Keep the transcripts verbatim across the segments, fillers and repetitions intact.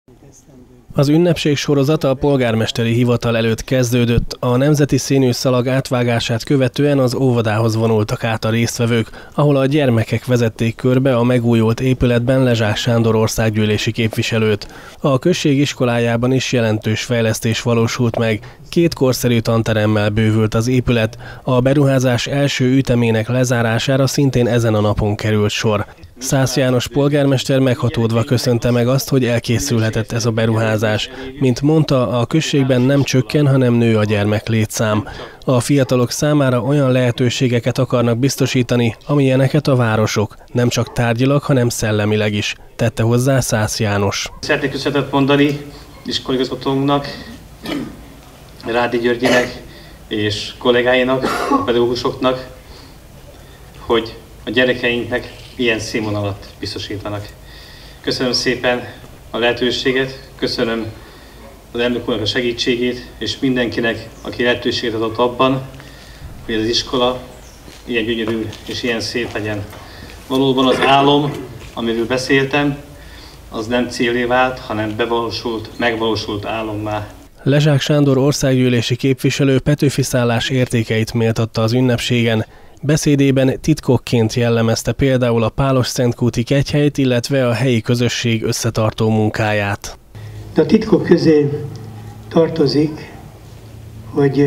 Az ünnepség sorozata a polgármesteri hivatal előtt kezdődött. A nemzeti színű szalag átvágását követően az óvodához vonultak át a résztvevők, ahol a gyermekek vezették körbe a megújult épületben Lezsák Sándor országgyűlési képviselőt. A község iskolájában is jelentős fejlesztés valósult meg. Két korszerű tanteremmel bővült az épület. A beruházás első ütemének lezárására szintén ezen a napon került sor. Szász János polgármester meghatódva köszönte meg azt, hogy elkészülhetett ez a beruházás. Mint mondta, a községben nem csökken, hanem nő a gyermeklétszám. A fiatalok számára olyan lehetőségeket akarnak biztosítani, amilyeneket a városok, nem csak tárgyilag, hanem szellemileg is, tette hozzá Szász János. Szeretnék köszönetet mondani iskolaigazgatónknak, Rádi Györgyinek és kollégáinak, a pedagógusoknak, hogy a gyerekeinknek ilyen színvonalat biztosítanak. Köszönöm szépen a lehetőséget, köszönöm az elnök úrnak a segítségét, és mindenkinek, aki lehetőséget adott abban, hogy az iskola ilyen gyönyörű és ilyen szép legyen. Valóban az álom, amiről beszéltem, az nem célé vált, hanem bevalósult, megvalósult álommá. Lezsák Sándor országgyűlési képviselő Petőfi szállás értékeit méltatta az ünnepségen. Beszédében titkokként jellemezte például a Pálos-Szentkúti kegyhelyt, illetve a helyi közösség összetartó munkáját. De a titkok közé tartozik, hogy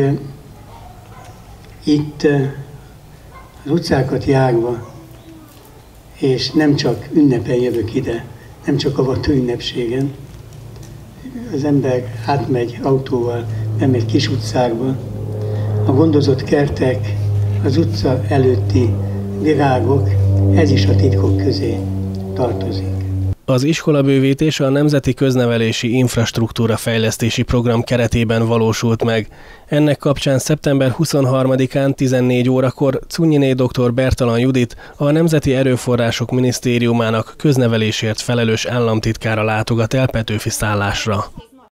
itt az utcákat járva, és nem csak ünnepen jövök ide, nem csak a vatú ünnepségen, az ember átmegy autóval, nem egy kis utcákba, a gondozott kertek, az utca előtti virágok, ez is a titkok közé tartozik. Az iskolabővítés a Nemzeti Köznevelési Infrastruktúra Fejlesztési Program keretében valósult meg. Ennek kapcsán szeptember huszonharmadikán tizennégy órakor Cunyiné dr. Bertalan Judit, a Nemzeti Erőforrások Minisztériumának köznevelésért felelős államtitkára látogat el Petőfi szállásra.